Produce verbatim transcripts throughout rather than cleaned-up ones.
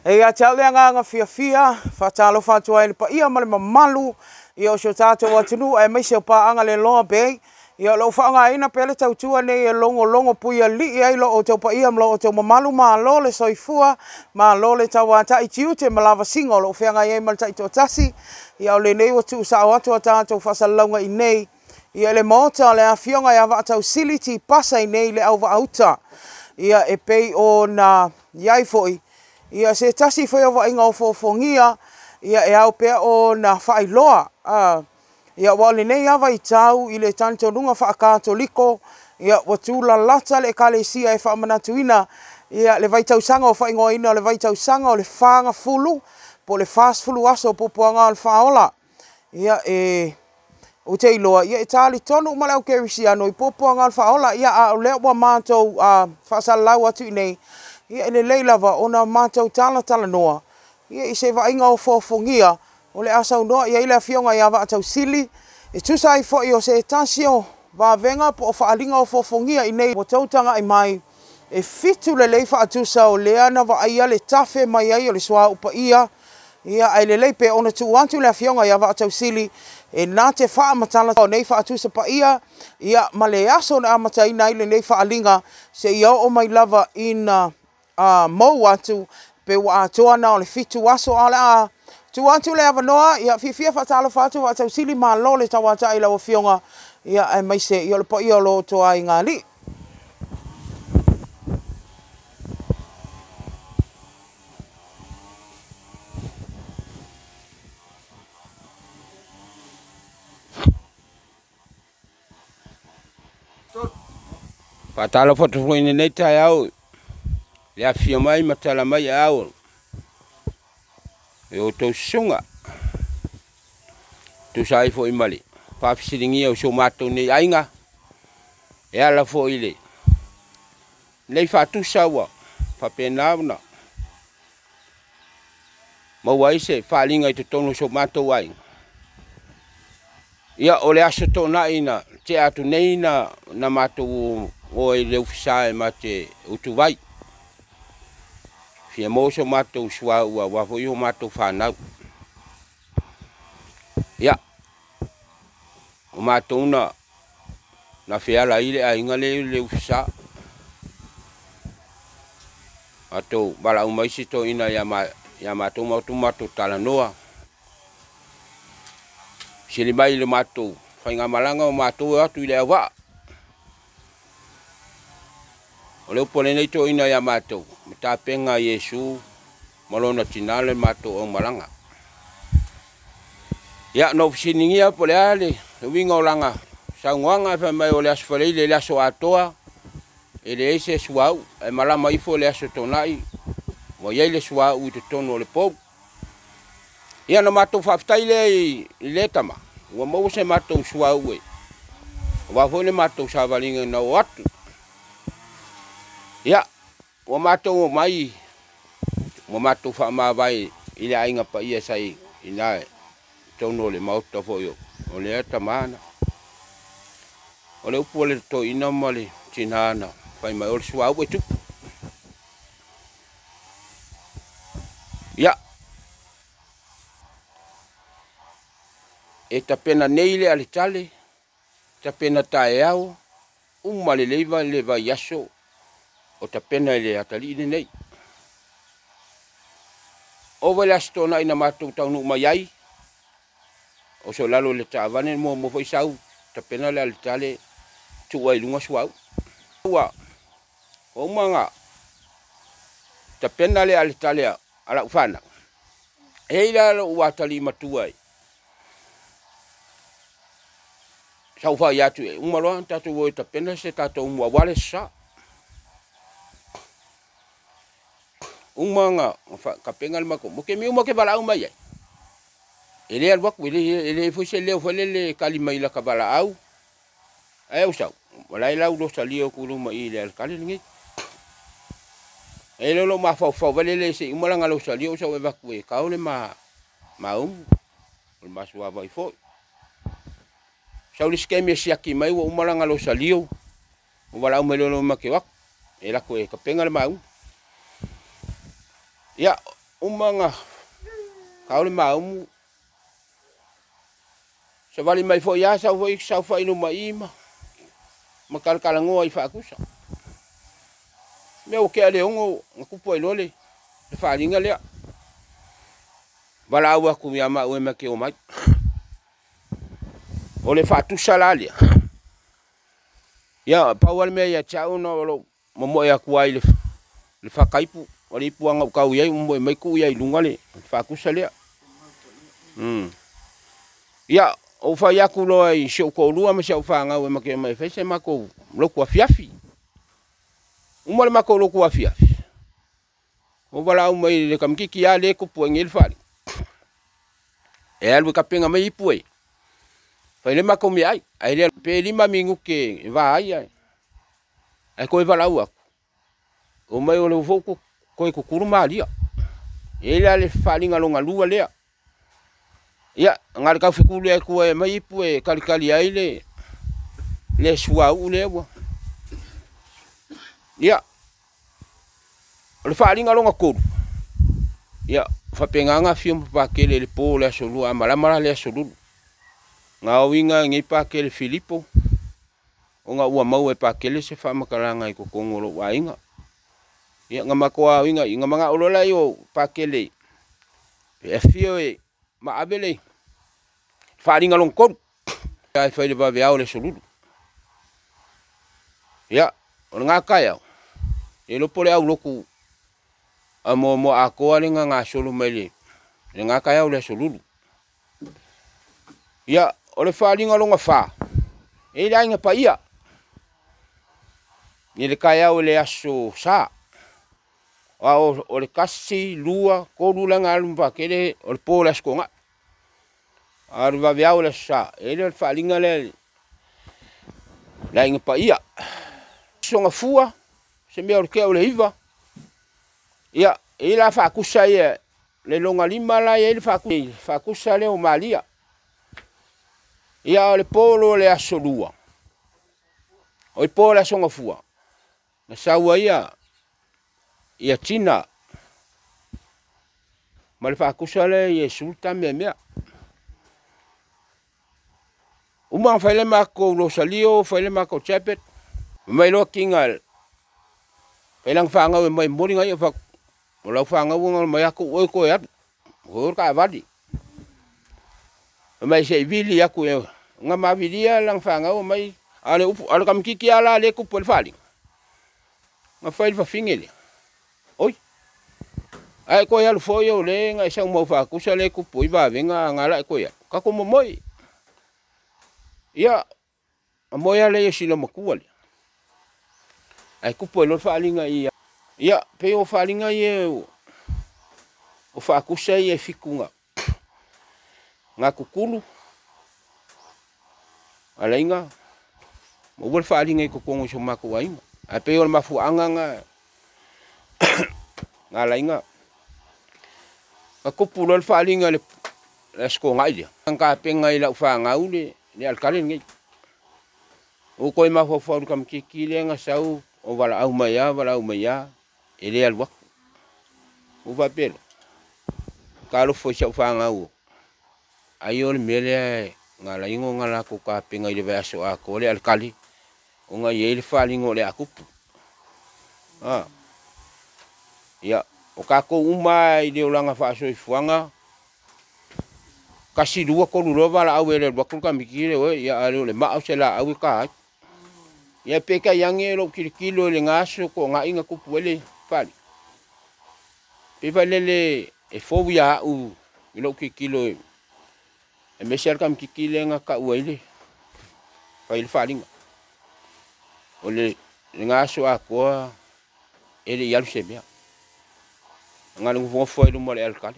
E a tau lea ngā fia fia, whatalo whatua e pa ia male mamalu, i o so tātou atunu, e meise o pa anga le loa bei, i o lo whaanga ina pele tau tua nei e longo longo pui a li i lo o tau pa ia mlo o tau mamalu ma lo le soifua, ma lo le tau ata i tiu te malava singo, lo whianga i e mal tai tō tasi, i au le nei o tu sa o atu a tātou whasalaunga i nei, i le mota le a fionga i awa tau siliti pasa i nei le au wa auta, i a e pei o na iai foi, ia se tasi foi o inga o fofongia ia e au pe o na whailoa a ia wale nei ava i tau i le tanto runga whaakatoliko ia watula lata le kalesia e whaamanatuina ia le vaitau sanga o whaingoa ina le vaitau sanga o le whaanga fulu po le fast fulu aso po puanga al whaola ia e o te iloa ia e tali tonu umale au kerisiano i po puanga al whaola ia a leo wa mātou a whaasalau atu i nei ia ele leilava ona mātou tala tala noa. Ia i se vainga o fofongia o le asau noa ia ile fionga ia va atau sili. E tusa i fo i o se tasio va venga po o whaalinga o fofongia i nei o tautanga i mai. E fitu le leifa atusa o leana va aia le tafe mai ai o le swa upa ia. Ia ai le leipe ona tu wantu le fionga ia va atau sili. E nā te wha amatala o nei wha atusa pa ia. Ia ma le aso na amata ina ile nei wha alinga se ia o mai lava ina a uh, mo atu pe wa atoa na o le fitu aso ala a tu atu le avanoa ia fifia fatalo fatu wa tau sili ma lo le tawata ila o fionga ia e mai se ia le po ia lo to ai ngali fatalo foto foi nei tai au le afia mai matala mai au e o tau sunga tu sai fo i mali pa fisiringi o so matou nei ainga e ala fo ile nei fa tu sawa fa pena na ma wai se fa linga i te tonu so matou ai ia o le aso tona ina te atu nei na na matou o e le ufisai ma te utuvai fia mo so matou sua ua wa fo yo matou fanau ia o matou na na fia la ile ai ngale le ufisa ato bala o mai sito ina ya ma ya matou matou matou tala noa sili mai le matou fainga malanga o matou atu ile wa o leo pole nei to ina ya matou mata penga Yesu malona tinale matou o malanga ya no fisiningia pole ale winga olanga sangwanga fa mai ole asfale le la so atoa ele ese suau e malama ifo le aso tonai mo ye le suau te tono le po ya no matou fa ftaile le tama wa mo se matou suau e wa fo le matou savalinga na watu ya o matou mai o matou fa ma vai ile ainga pa ia sai ina tono le mauta fo yo o le tamana o le upole to ina mali tinana fai mai o sua o tu ya e ta pena neile ali tale ta pena taeao un male leva leva yaso o ta pena le atali nei o vela stona ina matou taunu mai ai o so lalo le tavane mo mo foi sau ta pena le altale tu ai lunga suau wa o manga ta pena le altale ala ufana e ila lo watali matuai sau fa ya tu un malo ta tu ta pena se ta to mo wale sa un manga ka pengal mako mo ke mi mo ke bala uma ye ele al wak ele ele foi se le foi le kalima ila ka bala au ai usau wala ila do salio ku lu mai le kali ngi ele lo ma fa fa vale le se mo la ngalo salio so va ku ka ole ma ma um o ma sua vai foi sau skemi si aki mai o mo la ngalo salio wala um lo ma ke wak ela ko ka pengal ma um ya umanga kaole maumu se vale mai fo ya sa fo sa fa ino mai ma makal kalango ai fa kusa me o ke ale ongo ku po lole le fa linga le bala wa ku ya ma o me ke o mai o le fa tu salalia ya pa wal me ya chao no lo mo ya ku ai le le fa kaipu o le puanga ka u ye mo mai ku ya lunga le fa kusa le mm ya o fa ya ku lo ai sho ko lua ma sho fa nga o me ke mai fe se ma ko lo ku afiafi uma le ma ko lo ku afiafi o bala o mai le kam ki ki ya le ku po ngel fa e alwe ka penga mai pue fa le ma ko mi ai ai le pe lima mingu ke va ai ai ai ko va la u o mai o le foku ko ko kuruma lia ele ale fa linga longa lua le ya ngal ka fikulu e ko e mai pue kali kali ai le le sua u le wa ya le fa linga longa ko ya fa penganga fium pa ke le po le solo amala mala le solo nga winga ngi pa ke le Filipo o nga ua mau e pa ke le se fa makalanga i ko kongolo wa inga ya nga makoa winga inga manga olola yo pa ke le e fio e ma abele fa linga long ko ai fa le ba via le solo ya o nga kaya e lo pole au loku amo mo ako ale nga nga solo mele nga kaya ole solo ya ole fa linga longa fa e la nga pa ia ni le kaya ole aso sa wa ole kasi lua ko lula nga lumba kele ole pola skonga ar va via ole sa e le fa linga le la nga pa ia songa fua se me ole ke ole iva ya ila fa kusa ye le longa lima la ye fa kusa fa kusa le o malia ya le polo le asolua o pola songa fua na sawa ya ya tina mal fa kusa le ye sulta me me uma fa le ma ko lo salio fa le ma ko chapet mai lo kingal pelang fa nga mai mori nga fa o lau whanga wunga mai aku oi koe atu. O ka wadi. Mai se vili aku e. Nga mavilia lang whanga o mai. Ale upu, ale kam kiki ala le kupo le whali. Nga whaili whawhingele. Oi. Ai koe alu fo yo le nga isang mau whakusa le kupo i wawenga ngala e koe atu. Kako mo moi. Ia. A moi ale e sila makua le. Ai kupo e lo whali nga ia. Ia, pe o whalinga ye o o whakusa ye whikunga. Ngā kukulu. Ala inga. Mo wale whalinga i kukongo so mako wa inga. A pe o le mafuanga nga. Ngā la inga. Ka kupulu le whalinga le le sko ngai dia. Ngā penga i lau whanga ule le alkale ngai. O koe mawhawharu kam kikile nga sau o wala au maya, wala au maya. Ele alwa o va pelo kalo foi sa fanga o ayo le mele ngala ingo ngala ko ka penga ile va so a ko le alkali o nga ye le falingo le akupu ah ya o ka ko uma ile o langa fa so fuanga kasi dua ko lo vala au ele bakul ka mikire o ya ale le ma o se la au ka ya peka yang e lo kilo le ngaso ko nga inga kupu ele fali. Piva lele e fobu ya u ilo ki kilo e mesel kam ki kile nga ka uile. Pa il fali nga. Ole nga so ako ele yalu sebia. Nga lu vo fo ilu mole alkali.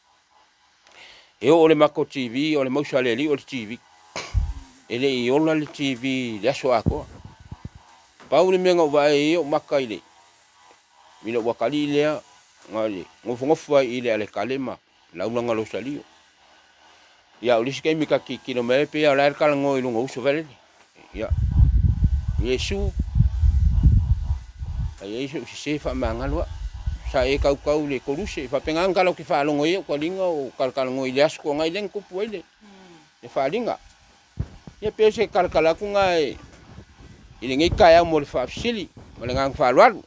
E ole mako T V, ole mo sale li ole T V. Ele i ole le T V le so ako. Pa ule menga vai o makaile. Mino wakali lea ngale ngofu ngofu ile ale kalema la ulanga lo salio ya ulisi kai mika ki kilo me pe ala kala ngo ilungo uso vele ya yesu ay yesu si sefa mangalwa sa e kau kau le koruse fa pengang kalau ki fa longo e ko linga o kal kal ngoi le asko ngai leng ku puele e fa linga ye pese kal kala ku ngai ile ngai kaya mo le fa sili mo le ngang fa lwal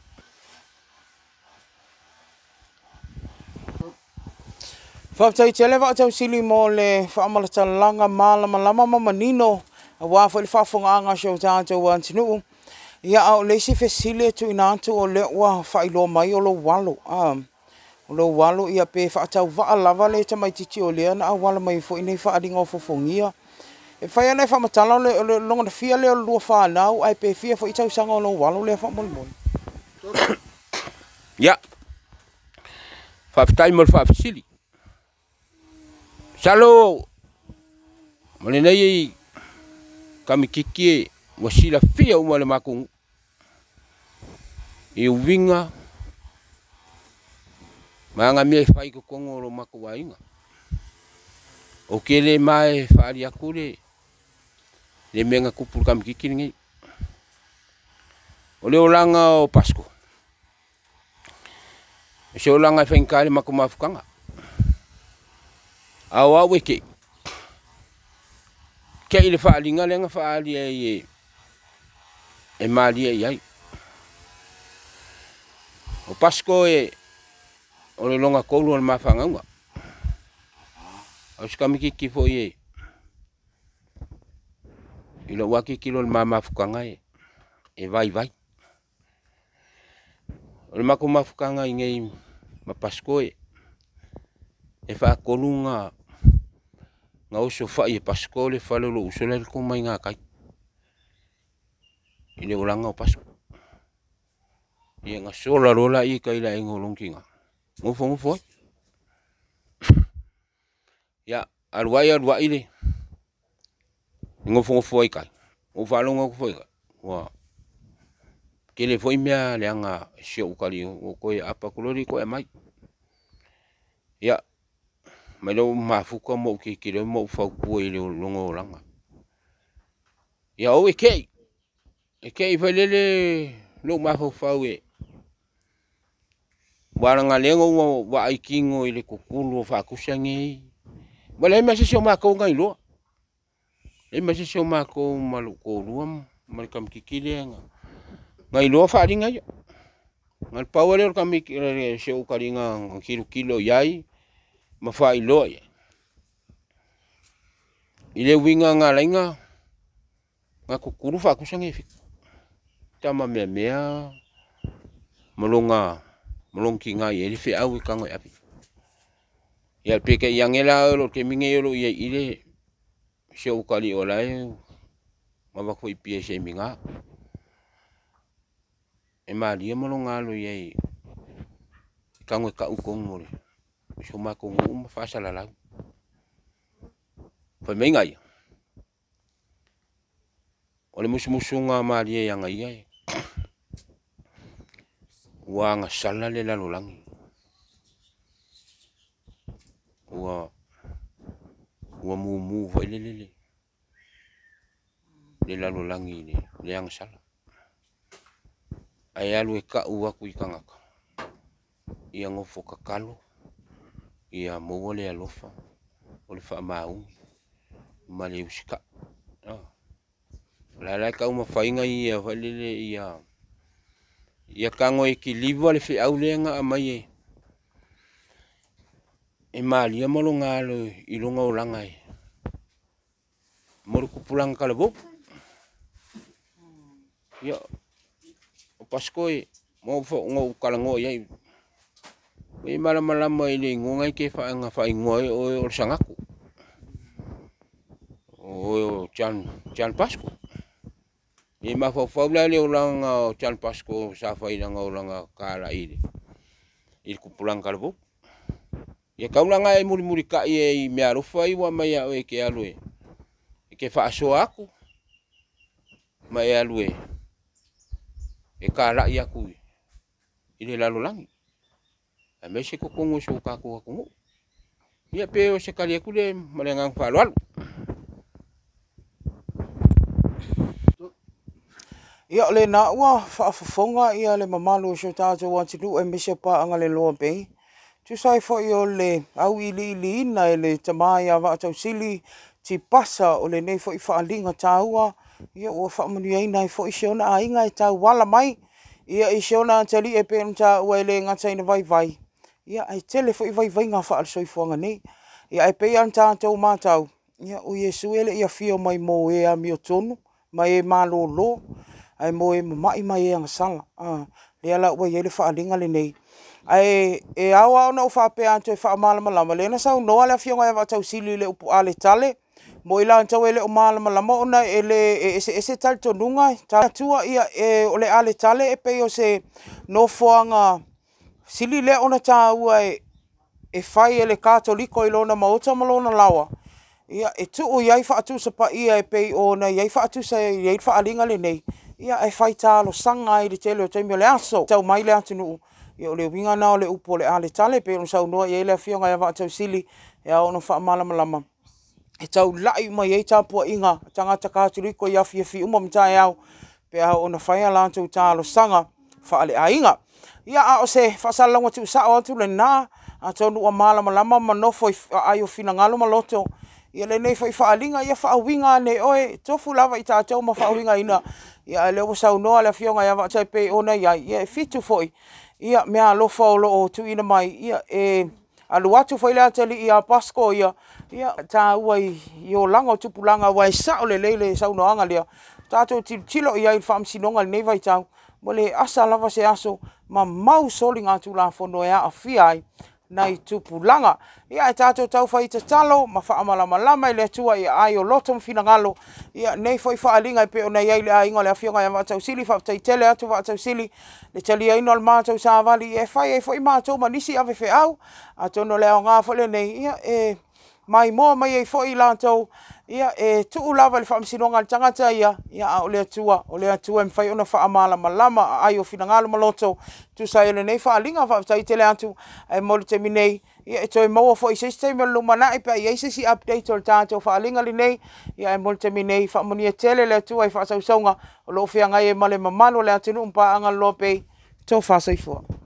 Fa tai tele va tau sili mo le fa mala talanga mala malama manino wa fa le fa fonga nga show tanto wan tinu ia au le si fesile tu ina tu o le wa fa ilo mai o lo walo um o lo walo ia pe fa tau va lava le tamai titi o le na wala mai fo ina fa adinga fo fongia e fa ia le fa matala le longa de fia le lo fa na ai pe fia fo itau sanga o lo walo le fa mo mo ya fa tai mo fa sili Salo mole nei kami kiki wasila fia uma le makung e uvinga manga me fai ko kongo lo makuwainga o kele mai fari akure le menga kupul kami kiki ngi o le olanga o pasko se olanga fenkali makumafukanga awa weke ke ile fa linga lenga fa ali e e mali e ai o pasko e o le longa kolu o mafanga nga o skami ki fo ye ilo waki kilo mama fukanga e e vai vai o makuma fukanga ngai ma pasko e e fa kolunga nga uso fa i pasko le fa lo uso le ko mai nga kai ile ulanga o pasko ye nga sola rola i kai la ngolong kinga mo fo mo fo ya alwaya alwa ile ngo fo fo kai o fa lo ngo fo wa kele fo imia le nga se o kali o ko apa kolori ko mai ya Malo mafuka mo ki ki mo fa ku ile longo langa. Ya o ke. E ke velele lo mafu fa we. Waranga lengo wa ikingo ile kukulu fa kusangi. Wala ma se soma ko ngai lo. E ma se soma ko malu ko ruam mal kam kikile nga. Ngai lo fa ringa yo. Ngal power kam se o karinga kilo kilo yai. Mafai loe ile winga nga lenga nga kukuru fa kusangi fi tama me mea molonga molongki nga ye fi awi kango api ya peke yang ela lo ke minge lo ye ile se o kali olai maba ko ipie se minga e ma dia molonga lo ye kango ka ukong Suma ko um fa sala la. Fa menga ya. Ole musumusunga ma dia yang ai. Wa nga sala le la lolangi. Wa wa mu mu fa le le le. Le la lolangi ni le yang sala. Ai alu ka uwa ku ikangaka. Yang ofoka kalo. Ia mo le alofa o le fa mau male usika la la ka uma fainga ia valele ia ia kango ekilivo le fe aulenga mai e mali mo lo ngalo i lo ngolanga e mo ku pulang kalabo ia o paskoi mo fo ngo kalango ia e mala mala mo ile ngungai ke fa nga fa ngoi o o sangaku o chan chan pasko e ma fa fa la le ulang chan pasko sa fa ina ulang kala ile il ku pulang kalbo ye ka ulang ai muri muri ka e me aro fa i wa mai o ke alue ke fa so aku mai alue e kala ia ku ile la lulang a me se ko kongo so ka ko ko ia pe o se kali ku le malengang falwal Ia le na ua whaafafonga ia le mamalu o so tātou atinu e mese pa anga le loa pei. Tu sai fo i o le au ili ili ina e le tamai a wātau sili ti pasa o le nei fo i whaalinga tāua. Ia ua whaamanu eina i fo i seona a inga e tau wala mai. Ia i seona tali e pēn tāua e le ngataina vai vai. Ia ai tele fo i vai vai ngā whaal soifuanga nei. Ia e pei an tātou mātau. Ia o Yesu ele ia fio mai mo e a mio tonu. Mai e malo lo. Ai mo e mai mai e angasala. Ah, le ala ua ia le whaalinga le nei. Ai e awa ona u whape anto e wha malama lama. Le na sau noa le fionga e watau sili le upu ale tale. Mo ila antau e le o malama lama ona e le e ese ese tal tonunga. Ta tua ia e o le ale tale e pe o se no foanga sili le ona ta ua e e whai e le katoliko i lona maota malona lawa. Ia e tu o iai wha atu sa pa ia e pe o na iai wha atu sa iai whaalinga le nei. Ia e whai tālo sanga i le tele o taimi o le aso. Tau mai le atunu. Ia o le winga na o le upo le ale tale pe o sau noa iai le fionga ia wātau sili. Ia o no wha malama lama. E tau lai mai ei tāpua inga. Tangata kāturiko i awhi e fi uma mtai au. Pe au o na whai ala atu tālo sanga. Wha ale a inga. Ia a o se whasalonga tu sao atu le nā. A tonu a malama lama manofo i ai o fina ngalo maloto. Ia le nei whai whaalinga ia whaawinga ne oe. Tofu lava i tātou ma whaawinga ina. Ia le o sau noa le fionga ia wātai pe ona ia. Ia e fitu foi. Ia mea lofa o lo o tu ina mai. Ia e alu atu foi le atali ia pasko ia. Ia tā ua i o langa o tupulanga wa e sao le leile sau noanga lea. Tātou tilo ia i whaamsinonga le nei vai tau. Mo le asa lava se aso. Ma mau soli ngā tu la fono e a fiai. Nai tupulanga. Ia e tātou tau whai te talo, ma wha amalama lama i le tua i ai o loto mwhina ngalo. Ia nei whai whaalinga i pe o nei eile a inga le awhionga ia wātau sili, whaatai tele atu wātau sili. Le tali a ino al mātau sāwali, e whai e whai mātau manisi ave whi au. A tono leo ngā whale nei, ia e mai moa mai e whai lātou. Ia e tuu lava le whaamsinonga le tangata ia, ia a o le atua, o le atua e mwhai ona wha amalama lama ai o whina ngalo maloto. Tu sa ele nei whaalinga whaatai tele atu, e moli te minei. Ia e toi maua fo i sestei me lumana i pa i eisesi update o le tātou whaalinga li nei. Ia e moli te minei whaamoni e tele le atua i whaasausaunga. O lo whianga e male mamano le atinu umpa anga lopei. Tō whaasaifua.